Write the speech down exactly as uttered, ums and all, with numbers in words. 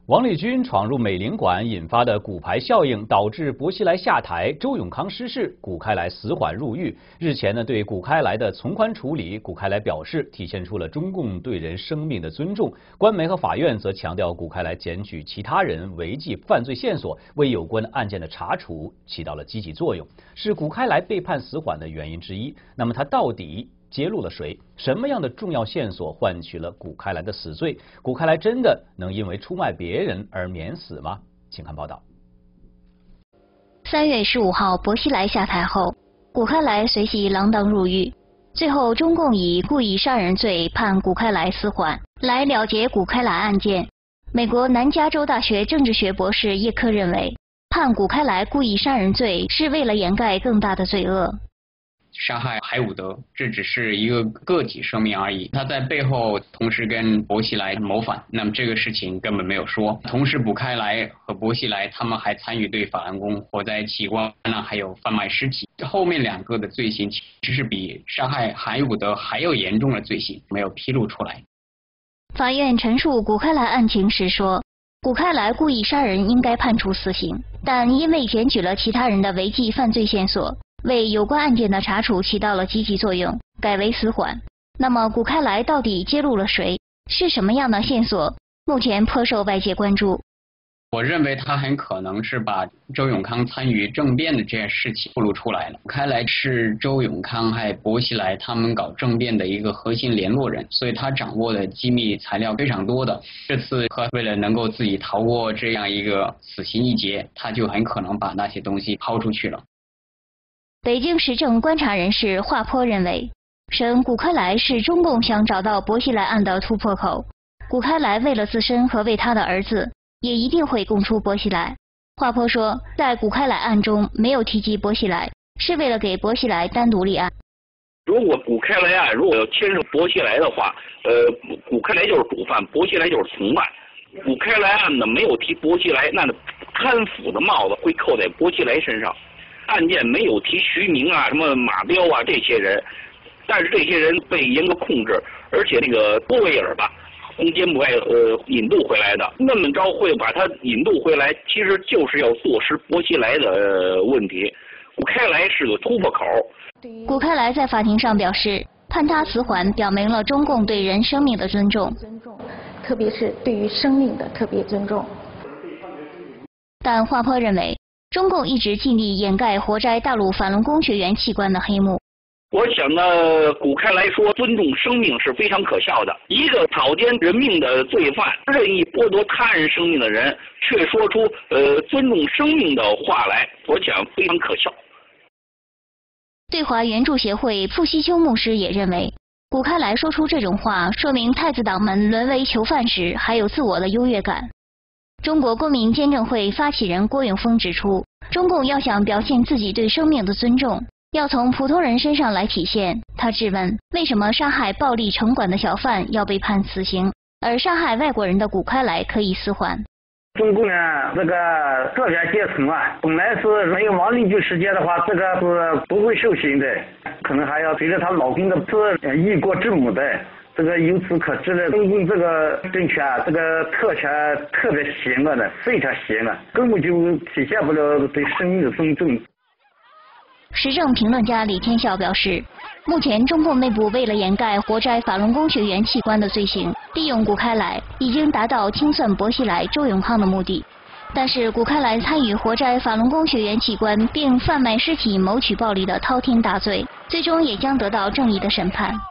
王立军闯入美领馆引发的骨牌效应，导致薄熙来下台，周永康失势，古开来死缓入狱。日前呢，对古开来的从宽处理，古开来表示体现出了中共对人生命的尊重。官媒和法院则强调，古开来检举其他人违纪犯罪线索，为有关案件的查处起到了积极作用，是古开来被判死缓的原因之一。那么他到底揭露了谁？什么样的重要线索换取了古开来的死罪？古开来真的能因为出卖别人而免死吗？请看报道。 三月十五号，薄熙来下台后，古开来随即锒铛入狱。最后，中共以故意杀人罪判古开来死缓，来了结古开来案件。美国南加州大学政治学博士叶克认为，判古开来故意杀人罪是为了掩盖更大的罪恶。 杀害海伍德，这只是一个个体生命而已。他在背后同时跟薄熙来谋反，那么这个事情根本没有说。同时，古开来和薄熙来他们还参与对法轮功火灾起光，那还有贩卖尸体。后面两个的罪行其实是比杀害海伍德还要严重的罪行，没有披露出来。 法院陈述古开来案情时说，古开来故意杀人应该判处死刑，但因为检举了其他人的违纪犯罪线索，为有关案件的查处起到了积极作用，改为死缓。那么古开来到底揭露了谁？是什么样的线索？目前颇受外界关注。 我认为他很可能是把周永康参与政变的这件事情暴露出来了。古开来是周永康还有薄熙来他们搞政变的一个核心联络人，所以他掌握的机密材料非常多的。这次为了能够自己逃过这样一个死刑一劫，他就很可能把那些东西抛出去了。 北京时政观察人士华坡认为，审古开来是中共想找到薄熙来案的突破口。古开来为了自身和为他的儿子，也一定会供出薄熙来。华坡说，在古开来案中没有提及薄熙来，是为了给薄熙来单独立案。 如果古开来案如果要牵涉薄熙来的话，呃，古开来就是主犯，薄熙来就是从犯。古开来案呢没有提薄熙来，那贪腐的帽子会扣在薄熙来身上。案件没有提徐明啊、什么马彪啊这些人，但是这些人被严格控制，而且那个多维尔吧，从柬埔寨呃引渡回来的，那么着会把他引渡回来，其实就是要坐实薄熙来的、呃、问题。古开来是个突破口。 古开来在法庭上表示，判他死缓，表明了中共对人生命的尊重， 特别是对于生命的特别尊重。 但华坡认为，中共一直尽力掩盖活摘大陆法轮功学员器官的黑幕。 我想呢，古开来说尊重生命是非常可笑的。一个草菅人命的罪犯，任意剥夺他人生命的人，却说出呃尊重生命的话来，我想非常可笑。 对华援助协会傅西秋牧师也认为，古开来说出这种话，说明太子党们沦为囚犯时还有自我的优越感。中国公民监政会发起人郭永峰指出，中共要想表现自己对生命的尊重，要从普通人身上来体现。他质问，为什么杀害暴力城管的小贩要被判死刑，而杀害外国人的古开来可以死缓？ 中共啊，这个个别阶层啊，本来是没有王立军事件的话，这个是不会受刑的，可能还要随着他老公的是一国之母的。这个由此可知呢，中共这个政权啊，这个特权特别邪恶的，非常邪恶，根本就体现不了对生命的尊重。 时政评论家李天笑表示，目前中共内部为了掩盖活摘法轮功学员器官的罪行，利用古开来已经达到清算薄熙来、周永康的目的。但是古开来参与活摘法轮功学员器官并贩卖尸体谋取暴利的滔天大罪，最终也将得到正义的审判。